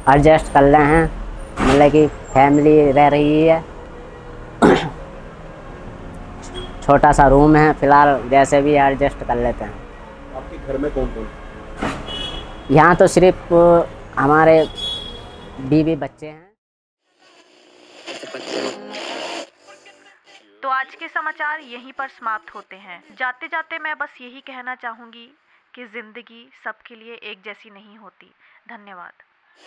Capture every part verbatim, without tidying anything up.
Adjust कर रहे हैं, मतलब कि फैमिली रह रही है। छोटा सा रूम है, फिलहाल जैसे भी एडजस्ट कर लेते हैं। आपके घर में कौन कौन? यहाँ तो सिर्फ हमारे बीवी बच्चे हैं। तो आज के समाचार यहीं पर समाप्त होते हैं। जाते जाते मैं बस यही कहना चाहूँगी कि ज़िंदगी सबके लिए एक जैसी नहीं होती। धन्यवाद।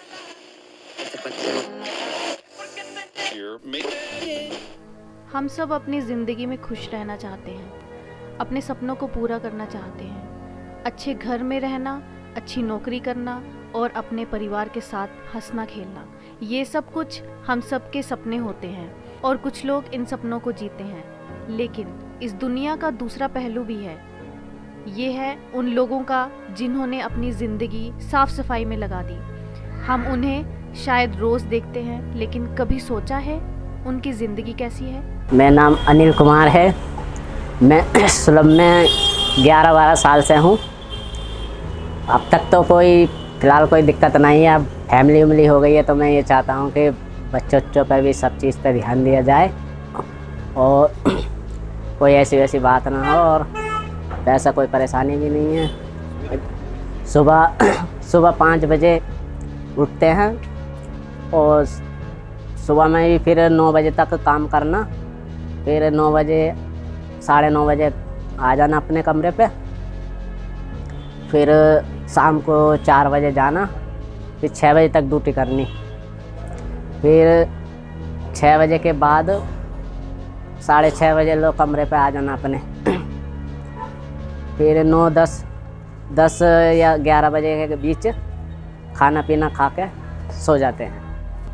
हम सब अपनी ज़िंदगी में खुश रहना चाहते हैं, अपने सपनों को पूरा करना चाहते हैं, अच्छे घर में रहना, अच्छी नौकरी करना और अपने परिवार के साथ हंसना खेलना, ये सब कुछ हम सब के सपने होते हैं और कुछ लोग इन सपनों को जीते हैं। लेकिन इस दुनिया का दूसरा पहलू भी है, ये है उन लोगों का जिन्होंने अपनी ज़िंदगी साफ सफाई में लगा दी। हम उन्हें शायद रोज़ देखते हैं, लेकिन कभी सोचा है उनकी ज़िंदगी कैसी है? मेरा नाम अनिल कुमार है। मैं सुलभ में ग्यारह बारह साल से हूँ। अब तक तो कोई फ़िलहाल कोई दिक्कत नहीं है। अब फैमिली उमली हो गई है, तो मैं ये चाहता हूँ कि बच्चों बच्चों पर भी सब चीज़ पर ध्यान दिया जाए और कोई ऐसी वैसी बात ना हो, और पैसा कोई परेशानी भी नहीं है। सुबह सुबह पाँच बजे उठते हैं और सुबह में भी फिर नौ बजे तक काम करना, फिर नौ बजे साढ़े नौ बजे आ जाना अपने कमरे पे, फिर शाम को चार बजे जाना, फिर छः बजे तक ड्यूटी करनी, फिर छः बजे के बाद साढ़े छः बजे लोग कमरे पे आ जाना अपने, फिर नौ दस दस या ग्यारह बजे के बीच खाना पीना खा के सो जाते हैं।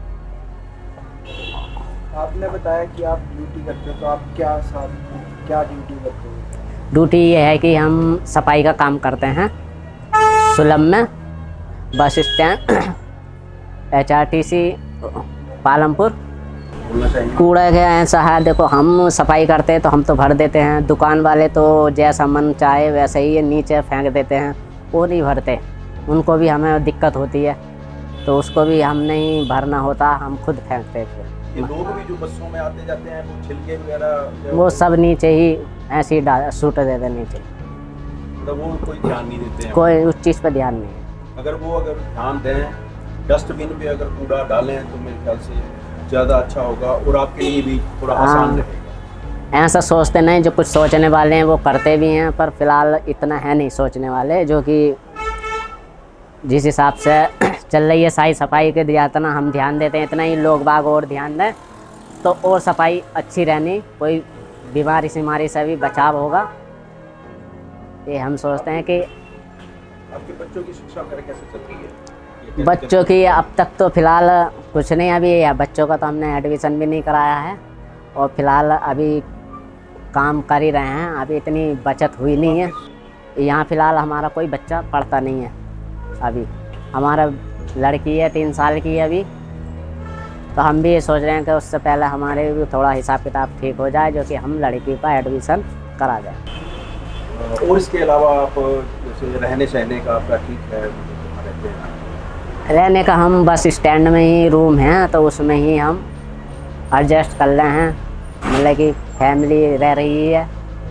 आपने बताया कि आप ड्यूटी करते हो, तो आप क्या साथ क्या ड्यूटी करते हो? ड्यूटी ये है कि हम सफाई का काम करते हैं सुलभ में, bus stand, H R T C Palampur. कूड़ा का ऐसा है, देखो हम सफाई करते हैं तो हम तो भर देते हैं, दुकान वाले तो जैसा मन चाहे वैसे ही नीचे फेंक देते हैं, वो नहीं भरते, उनको भी हमें दिक्कत होती है, तो उसको भी हम नहीं भरना होता, हम खुद फेंकते हैं। ये लोग भी जो बसों में आते जाते हैं वो छिलके वगैरह वो सब नीचे ही ऐसे ही डाल सूट देते नीचे, मतलब वो कोई ध्यान नहीं देते हैं, कोई उस चीज़ पर ध्यान नहीं। अगर वो अगर ध्यान दें, डस्टबिन पे अगर कूड़ा डालें तो मेरे ख्याल से ज़्यादा अच्छा होगा और आपके लिए भी थोड़ा आसान रहेगा। ऐसा सोचते नहीं, जो कुछ सोचने वाले हैं वो करते भी हैं, पर फिलहाल इतना है नहीं सोचने वाले, जो कि जिस हिसाब से चल रही है साई सफाई के दिया इतना हम ध्यान देते हैं, इतना ही लोग बाग और ध्यान दें तो और सफाई अच्छी रहनी, कोई बीमारी सीमारी से भी बचाव होगा। ये हम सोचते हैं कि आपके बच्चों की शिक्षा वगैरह कैसे चल रही है? बच्चों की अब तक तो फ़िलहाल कुछ नहीं, अभी बच्चों का तो हमने एडमिशन भी नहीं कराया है और फ़िलहाल अभी काम कर ही रहे हैं, अभी इतनी बचत हुई नहीं है। यहाँ फ़िलहाल हमारा कोई बच्चा पढ़ता नहीं है, अभी हमारा लड़की है तीन साल की है अभी, तो हम भी ये सोच रहे हैं कि उससे पहले हमारे भी थोड़ा हिसाब किताब ठीक हो जाए, जो कि हम लड़की का एडमिशन करा जाए। और इसके अलावा आप जैसे रहने सहने का आपका ठीक है? रहते हैं रहने का हम बस स्टैंड में ही रूम है, तो उसमें ही हम एडजस्ट कर रहे हैं, मतलब कि फैमिली रह रही है।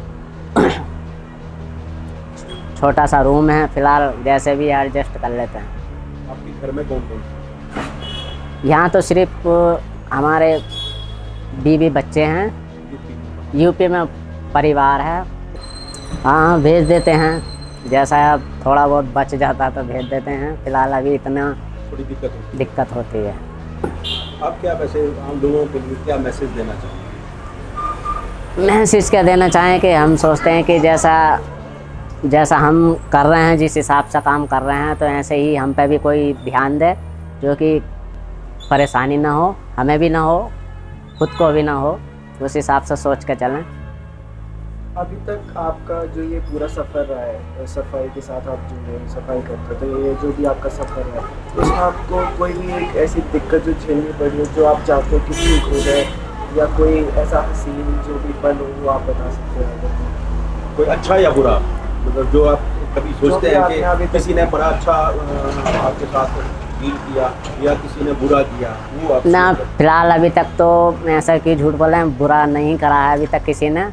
छोटा सा रूम है, फ़िलहाल जैसे भी एडजस्ट कर लेते हैं। आपके घर में कौन कौन? यहाँ तो सिर्फ हमारे बीवी बच्चे हैं, यूपी में परिवार है। हाँ भेज देते हैं, जैसा थोड़ा बहुत बच जाता है तो भेज देते हैं, फ़िलहाल अभी इतना थोड़ी दिक्कत होती दिक्कत होती है। आप क्या वैसे आम लोगों के लिए क्या मैसेज देना चाहेंगे? मैसेज क्या देना चाहें कि हम सोचते हैं कि जैसा जैसा हम कर रहे हैं, जिस हिसाब से काम कर रहे हैं, तो ऐसे ही हम पे भी कोई ध्यान दे, जो कि परेशानी ना हो, हमें भी ना हो, खुद को भी ना हो, उस हिसाब से सोच के चलें। अभी तक आपका जो ये पूरा सफ़र रहा है सफाई के साथ, आप जो है सफाई करते हो, तो ये जो भी आपका सफ़र है उसमें आपको कोई भी एक ऐसी दिक्कत जो झेलनी पड़ी हो जो आप चाहते हो कि ठीक हो जाए, या कोई ऐसा हसीन जो भी पल हो वो आप बता सकते हो? कोई अच्छा या बुरा, मतलब जो आप कभी सोचते हैं कि किसी ने बड़ा अच्छा आपके साथ डील किया या किसी ने बुरा किया, वो आप ना फिलहाल अभी तक तो ऐसा कि झूठ बोले बुरा नहीं करा है अभी तक किसी ने।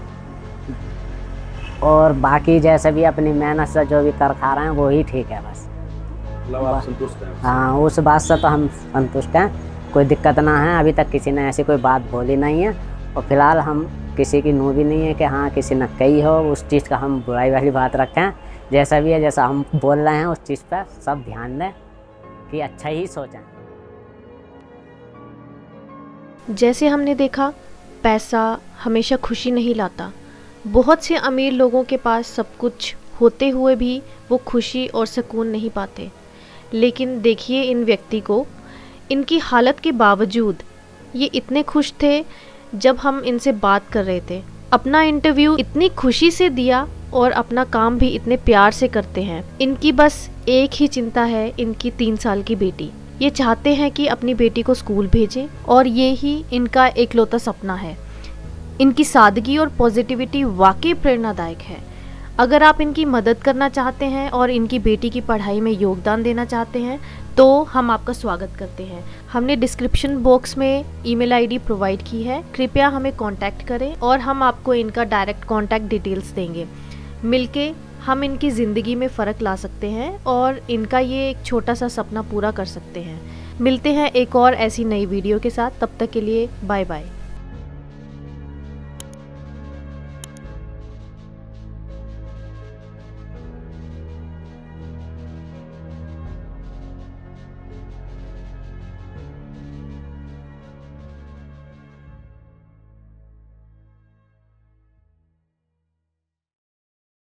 और बाकी जैसे भी अपनी मेहनत से जो भी कर खा रहे हैं वो ही ठीक है बस। मतलब आप संतुष्ट हैं? हाँ, उस बात से तो हम संतुष्ट हैं, कोई दिक्कत ना है। अभी तक किसी ने ऐसी कोई बात बोली नहीं है और फिलहाल हम किसी की नू भी नहीं है कि हाँ किसी ने कही हो उस चीज़ का हम बुराई वाली बात रखें। जैसा भी है, जैसा हम बोल रहे हैं उस चीज़ पर सब ध्यान दें कि अच्छा ही सोचें। जैसे हमने देखा, पैसा हमेशा खुशी नहीं लाता। बहुत से अमीर लोगों के पास सब कुछ होते हुए भी वो खुशी और सुकून नहीं पाते। लेकिन देखिए इन व्यक्ति को, इनकी हालत के बावजूद ये इतने खुश थे। जब हम इनसे बात कर रहे थे, अपना इंटरव्यू इतनी खुशी से दिया और अपना काम भी इतने प्यार से करते हैं। इनकी बस एक ही चिंता है, इनकी तीन साल की बेटी। ये चाहते हैं कि अपनी बेटी को स्कूल भेजें और ये ही इनका एकलौता सपना है। इनकी सादगी और पॉजिटिविटी वाकई प्रेरणादायक है। अगर आप इनकी मदद करना चाहते हैं और इनकी बेटी की पढ़ाई में योगदान देना चाहते हैं तो हम आपका स्वागत करते हैं। हमने डिस्क्रिप्शन बॉक्स में ईमेल आईडी प्रोवाइड की है, कृपया हमें कांटेक्ट करें और हम आपको इनका डायरेक्ट कांटेक्ट डिटेल्स देंगे। मिलके हम इनकी ज़िंदगी में फ़र्क ला सकते हैं और इनका ये एक छोटा सा सपना पूरा कर सकते हैं। मिलते हैं एक और ऐसी नई वीडियो के साथ, तब तक के लिए बाय बाय।